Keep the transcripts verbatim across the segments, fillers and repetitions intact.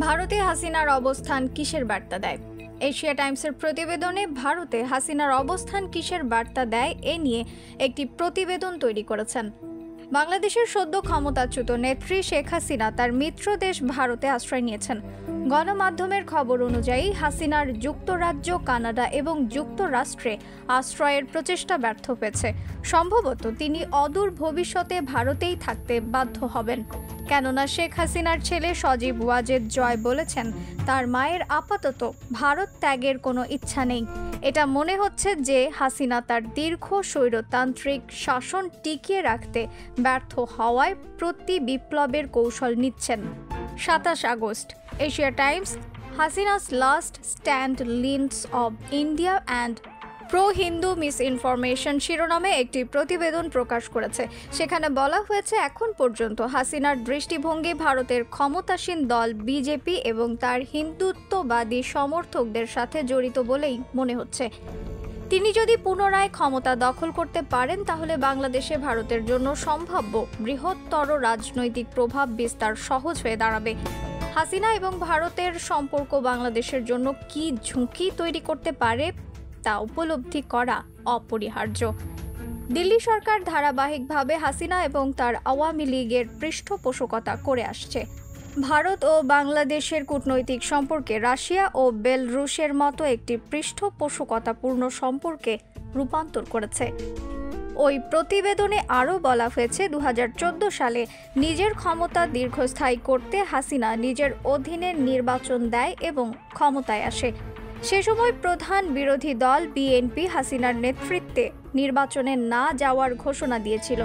ভারতে হাসিনার অবস্থান কিসের বার্তা দেয়? এশিয়া টাইমসের প্রতিবেদনে ভারতে হাসিনার অবস্থান কিসের বার্তা দেয় এ নিয়ে একটি প্রতিবেদন তৈরি করেছেন। বাংলাদেশের সদ্য ক্ষমতাচ্যুত নেত্রী শেখ হাসিনা তার মিত্র দেশ ভারতে আশ্রয় নিয়েছেন। গণমাধ্যমের খবর অনুযায়ী হাসিনার যুক্তরাজ্য, কানাডা এবং যুক্তরাষ্ট্রে আশ্রয়ের প্রচেষ্টা ব্যর্থ হয়েছে। সম্ভবত তিনি অদূর ভবিষ্যতে ভারতেই থাকতে বাধ্য হবেন, কেননা শেখ হাসিনার ছেলে সজীব ওয়াজেদ জয় বলেছেন তার মায়ের আপাতত ভারত ত্যাগের কোনো ইচ্ছা নেই। এটা মনে হচ্ছে যে হাসিনা তার দীর্ঘ স্বৈরতান্ত্রিক শাসন টিকিয়ে রাখতে ব্যর্থ হওয়ায় প্রতি বিপ্লবের কৌশল নিচ্ছেন। সাতাশ August, Asia Times Hasina's last stand leans of India and pro Hindu misinformation শিরোনামে একটি প্রতিবেদন প্রকাশ করেছে। সেখানে বলা হয়েছে, এখন পর্যন্ত হাসিনার দৃষ্টিভঙ্গি ভারতের ক্ষমতাসীন দল বিজেপি এবং তার হিন্দুত্ববাদী সমর্থকদের সাথে জড়িত বলেই মনে হচ্ছে। তিনি যদি পুনরায় ক্ষমতা দখল করতে পারেন তাহলে বাংলাদেশে ভারতের জন্য সম্ভাব্য বৃহত্তর রাজনৈতিক প্রভাব বিস্তার সহজ হয়ে দাঁড়াবে। হাসিনা এবং ভারতের সম্পর্ক বাংলাদেশের জন্য কী ঝুঁকি তৈরি করতে পারে তা উপলব্ধি করা অপরিহার্য। দিল্লি সরকার ধারাবাহিকভাবে হাসিনা এবং তার আওয়ামী লীগের পৃষ্ঠপোষকতা করে আসছে। ভারত ও বাংলাদেশের কূটনৈতিক সম্পর্কে রাশিয়া ও বেলরুশের মতো একটি পৃষ্ঠপোষকতাপূর্ণ সম্পর্কে রূপান্তর করেছে। ওই প্রতিবেদনে আরও বলা হয়েছে, দু হাজার চোদ্দ সালে নিজের ক্ষমতা দীর্ঘস্থায়ী করতে হাসিনা নিজের অধীনে নির্বাচন দেয় এবং ক্ষমতায় আসে। সে সময় প্রধান বিরোধী দল বিএনপি হাসিনার নেতৃত্বে নির্বাচনে না যাওয়ার ঘোষণা দিয়েছিল।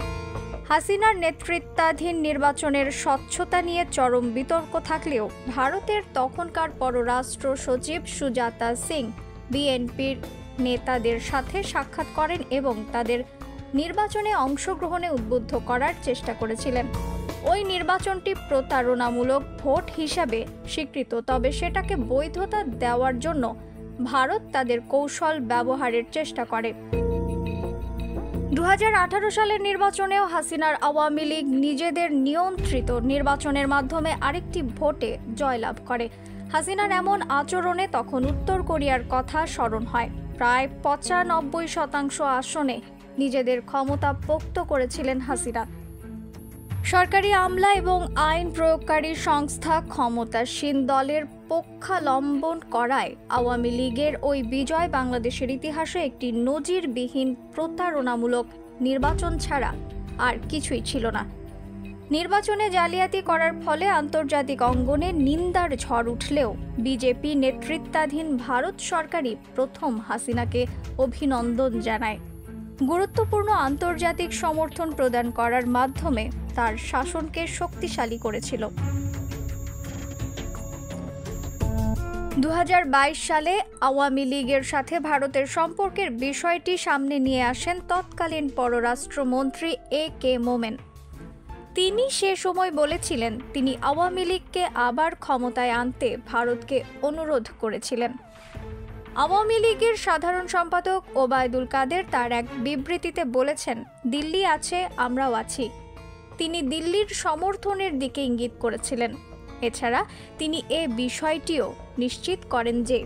হাসিনার নেতৃত্বাধীন নির্বাচনের স্বচ্ছতা নিয়ে চরম বিতর্ক থাকলেও ভারতের তখনকার পররাষ্ট্র সচিব সুজাতা সিং বিএনপির নেতাদের সাথে সাক্ষাৎ করেন এবং তাদের নির্বাচনে অংশগ্রহণে উদ্বুদ্ধ করার চেষ্টা করেছিলেন। ওই নির্বাচনটি প্রতারণামূলক ভোট হিসাবে স্বীকৃত, তবে সেটাকে বৈধতা দেওয়ার জন্য ভারত তাদের কৌশল ব্যবহারের চেষ্টা করে। দু হাজার আঠারো সালের নির্বাচনেও হাসিনার আওয়ামী লীগ নিজেদের নিয়ন্ত্রিত নির্বাচনের মাধ্যমে আরেকটি ভোটে জয়লাভ করে। হাসিনার এমন আচরণে তখন উত্তর কোরিয়ার কথা স্মরণ হয়। প্রায় পঁচানব্বই শতাংশ আসনে নিজেদের ক্ষমতা পোক্ত করেছিলেন হাসিনা। সরকারি আমলা এবং আইন প্রয়োগকারী সংস্থা ক্ষমতাসীন দলের পক্ষাবলম্বন করায় আওয়ামী লীগের ওই বিজয় বাংলাদেশের ইতিহাসে একটি নজিরবিহীন প্রতারণামূলক নির্বাচন ছাড়া আর কিছুই ছিল না। নির্বাচনে জালিয়াতি করার ফলে আন্তর্জাতিক অঙ্গনে নিন্দার ঝড় উঠলেও বিজেপি নেতৃত্বাধীন ভারত সরকারই প্রথম হাসিনাকে অভিনন্দন জানায়। গুরুত্বপূর্ণ আন্তর্জাতিক সমর্থন প্রদান করার মাধ্যমে তার শাসনকে শক্তিশালী করেছিল। দু হাজার বাইশ সালে আওয়ামী লীগের সাথে ভারতের সম্পর্কের বিষয়টি সামনে নিয়ে আসেন তৎকালীন পররাষ্ট্রমন্ত্রী এ কে মোমেন। তিনি সে সময় বলেছিলেন তিনি আওয়ামী লীগকে আবার ক্ষমতায় আনতে ভারতকে অনুরোধ করেছিলেন। আওয়ামী লীগের সাধারণ সম্পাদক ওবায়দুল কাদের তার এক বিবৃতিতে বলেছেন, দিল্লি আছে, আমরাও আছি। তিনি দিল্লির সমর্থনের দিকে ইঙ্গিত করেছিলেন। এছাড়া তিনি এ বিষয়টিও নিশ্চিত করেন যে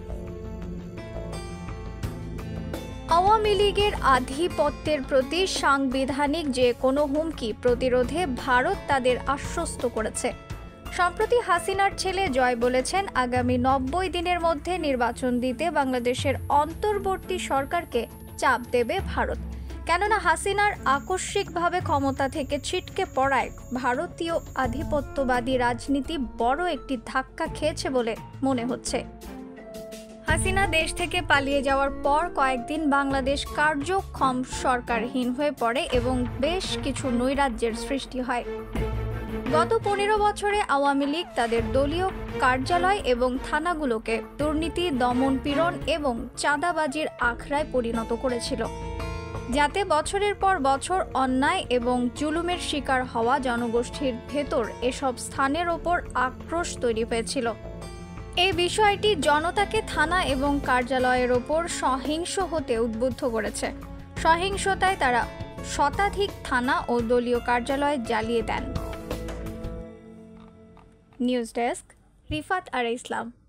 আওয়ামী লীগের আধিপত্যের প্রতি সাংবিধানিক যে কোনো হুমকি প্রতিরোধে ভারত তাদের আশ্বস্ত করেছে। সম্প্রতি হাসিনার ছেলে জয় বলেছেন, আগামী নব্বই দিনের মধ্যে নির্বাচন দিতে বাংলাদেশের অন্তর্বর্তী সরকারকে চাপ দেবে ভারত, কেননা হাসিনার আকস্মিকভাবে ক্ষমতা থেকে ছিটকে পড়ায় ভারতীয় আধিপত্যবাদী রাজনীতি বড় একটি ধাক্কা খেয়েছে বলে মনে হচ্ছে। হাসিনা দেশ থেকে পালিয়ে যাওয়ার পর কয়েকদিন বাংলাদেশ কার্যক্ষম সরকারহীন হয়ে পড়ে এবং বেশ কিছু নৈরাজ্যের সৃষ্টি হয়। গত পনেরো বছরে আওয়ামী লীগ তাদের দলীয় কার্যালয় এবং থানাগুলোকে দুর্নীতি, দমন পীড়ন এবং চাঁদাবাজির আখড়ায় পরিণত করেছিল, যাতে বছরের পর বছর অন্যায় এবং জুলুমের শিকার হওয়া জনগোষ্ঠীর ভেতর এসব স্থানের ওপর আক্রোশ তৈরি হয়েছিল। এই বিষয়টি জনতাকে থানা এবং কার্যালয়ের ওপর সহিংস হতে উদ্বুদ্ধ করেছে। সহিংসতায় তারা শতাধিক থানা ও দলীয় কার্যালয় জ্বালিয়ে দেন। News desk. রিফাত আর ইসলাম।